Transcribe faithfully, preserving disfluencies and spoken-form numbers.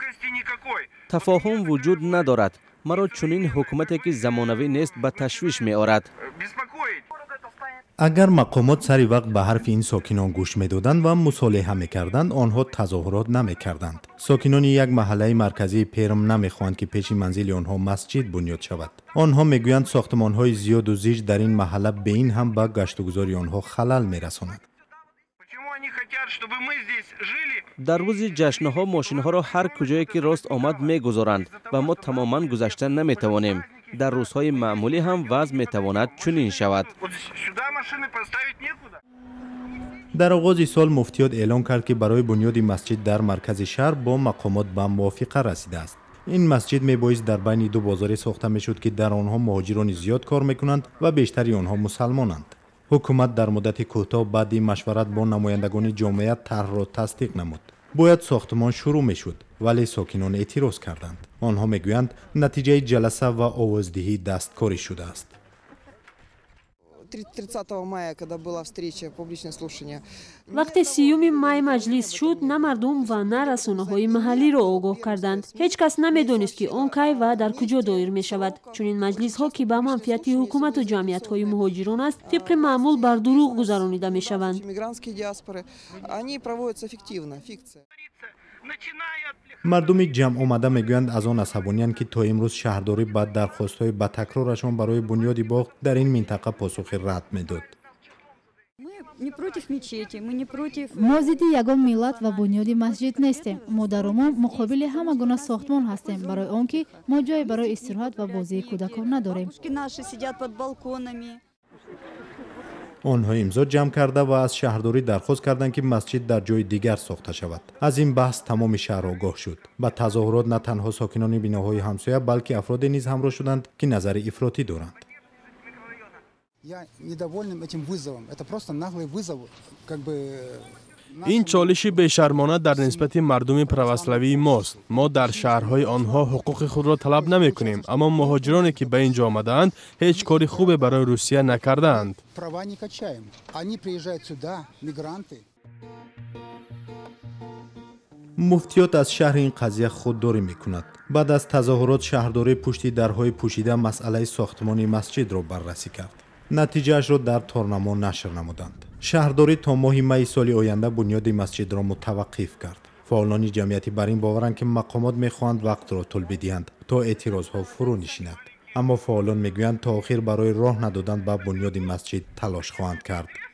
تفاهم وجود ندارد. مرا چنین حکومتی که زمانوی نیست به تشویش می آورد. اگر مقامات سری وقت به حرف این ساکنان گوش میدادند و مصالحه میکردند، آنها تظاهرات نمیکردند. ساکنان یک محله مرکزی پیرم نمیخواهند که پیش منزل آنها مسجد بنیاد شود. آنها میگویند ساختمان‌های زیاد و زیج در این محله به این هم به گشت و گذار آنها خلل میرساند. در روز جشن‌ها ماشین‌ها را هر کجایی که راست آمد می‌گذارند و ما تماماً گذشته نمی‌توانیم. در روزهای معمولی هم وضع می‌تواند چنین شود. در آغاز سال مفتیات اعلام کرد که برای بنیاد مسجد در مرکز شهر با مقامات به موافقه رسیده است. این مسجد میبایست در بین دو بازار ساخته میشد که در آنها مهاجران زیاد کار میکنند و بیشتری آنها مسلمانند. حکومت در مدت کوتاه بعد مشورت با نمایندگان جامعه طرح را تصدیق نمود. باید ساختمان شروع میشد، ولی ساکنان اعتراض کردند. آنها میگویند نتیجه جلسه و آوازدهی دستکاری شده است. وقتی سیوم مای مجلس شد، نه مردم و نه رسانه‌های محلی را آگاه کردند. هیچ کس نمیدانست که آن کی و در کجا دایر می شود. چون این مجلس ها که به منفعت حکومت و جمعیت های مهاجران است، طبق معمول بر دروغ گذرانیده می شوند. مردم جمع آمده میگویند از آن عصبانی‌اند که تا امروز شهرداری بعد درخواست‌های با تکرارشان برای بنیاد باغ در این منطقه پاسخ رد میداد. ما ضد یگان ملت و بنیاد مسجد نیستیم. ما در عموم مقابل همه گونه ساختمان هستیم برای آنکه ما جای برای استراحت و بازی کودکان نداریم. آنها امضا جمع کرده و از شهرداری درخواست کردند که مسجد در جای دیگر ساخته شود. از این بحث تمام شهر آگاه شد. با تظاهرات نه تنها ساکنان بناهای همسایه بلکه افراد نیز همراه شدند که نظر افراطی دارند. این چالش بیشرمانه در نسبت مردم پروسلوی ماست. ما در شهرهای آنها حقوق خود را طلب نمی کنیم، اما مهاجرانی که به اینجا آمدند هیچ کاری خوبی برای روسیه نکردند. مفتیات از شهر این قضیه خودداری میکند. بعد از تظاهرات شهرداری پشتی درهای پوشیده مسئله ساختمان مسجد را بررسی کرد. نتیجهش را در تورنما نشر نمودند. شهرداری تا ماه می سال آینده بنیاد مسجد را متوقف کرد. فعالان جمعیتی بر این باورند که مقامات میخواهند وقت را طول بدهند تا اعتراضها فرو نشیند. اما فعالان میگویند تا آخر برای راه ندادن به بنیاد مسجد تلاش خواهند کرد.